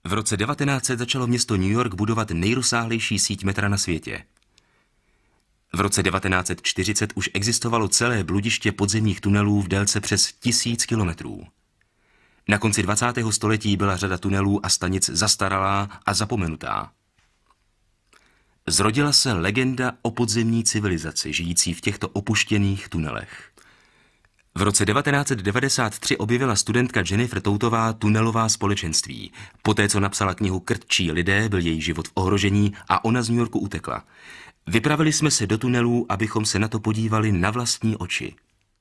V roce 1900 začalo město New York budovat nejrozsáhlejší síť metra na světě. V roce 1940 už existovalo celé bludiště podzemních tunelů v délce přes 1000 kilometrů. Na konci 20. století byla řada tunelů a stanic zastaralá a zapomenutá. Zrodila se legenda o podzemní civilizaci žijící v těchto opuštěných tunelech. V roce 1993 objevila studentka Jennifer Toutová tunelová společenství. Poté, co napsala knihu Krtčí lidé, byl její život v ohrožení a ona z New Yorku utekla. Vypravili jsme se do tunelů, abychom se na to podívali na vlastní oči.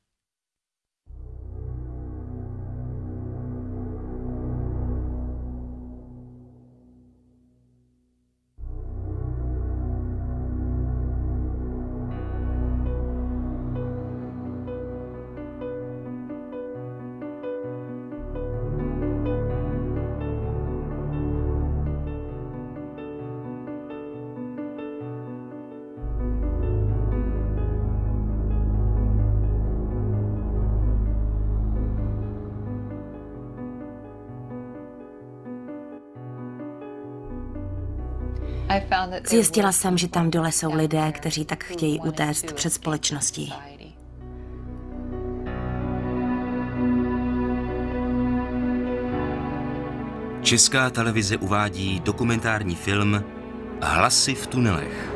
Zjistila jsem, že tam dole jsou lidé, kteří tak chtějí utéct před společností. Česká televize uvádí dokumentární film Hlasy v tunelech.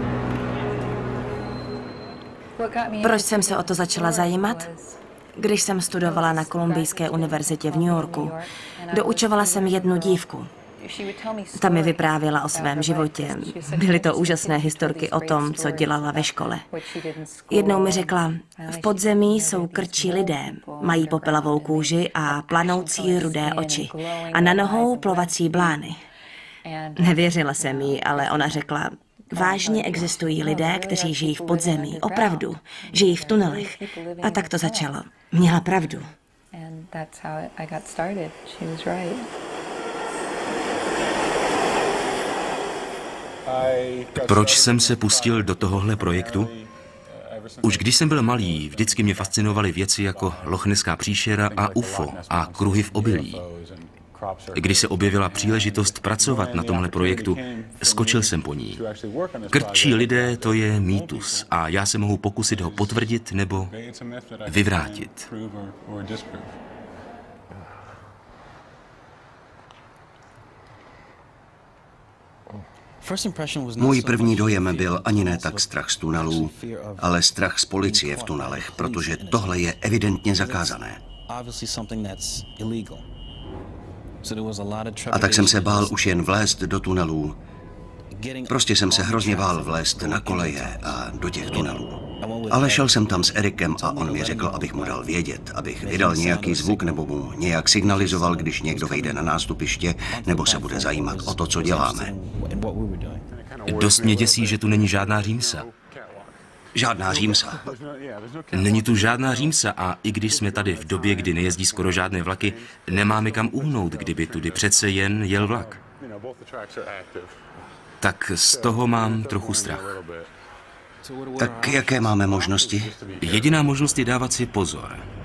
Proč jsem se o to začala zajímat? Když jsem studovala na Kolumbijské univerzitě v New Yorku, doučovala jsem jednu dívku. Ta mi vyprávěla o svém životě. Byly to úžasné historky o tom, co dělala ve škole. Jednou mi řekla, v podzemí jsou krčí lidé, mají popelavou kůži a planoucí rudé oči a na nohou plovací blány. Nevěřila jsem jí, ale ona řekla, vážně existují lidé, kteří žijí v podzemí, opravdu, žijí v tunelech. A tak to začalo. Měla pravdu. Proč jsem se pustil do tohohle projektu? Už když jsem byl malý, vždycky mě fascinovaly věci jako lochneská příšera a UFO a kruhy v obilí. Když se objevila příležitost pracovat na tomhle projektu, skočil jsem po ní. Krtčí lidé, to je mýtus a já se mohu pokusit ho potvrdit nebo vyvrátit. Můj první dojem byl ani ne tak strach z tunelů, ale strach z policie v tunelech, protože tohle je evidentně zakázané. A tak jsem se bál už jen vlézt do tunelů. Prostě jsem se hrozně bál vlézt na koleje a do těch tunelů. Ale šel jsem tam s Erikem a on mi řekl, abych mu dal vědět, abych vydal nějaký zvuk nebo mu nějak signalizoval, když někdo vejde na nástupiště nebo se bude zajímat o to, co děláme. Dost mě děsí, že tu není žádná římsa. Žádná římsa. Není tu žádná římsa a i když jsme tady v době, kdy nejezdí skoro žádné vlaky, nemáme kam uhnout, kdyby tudy přece jen jel vlak. Tak z toho mám trochu strach. Tak jaké máme možnosti? Jediná možnost je dávat si pozor.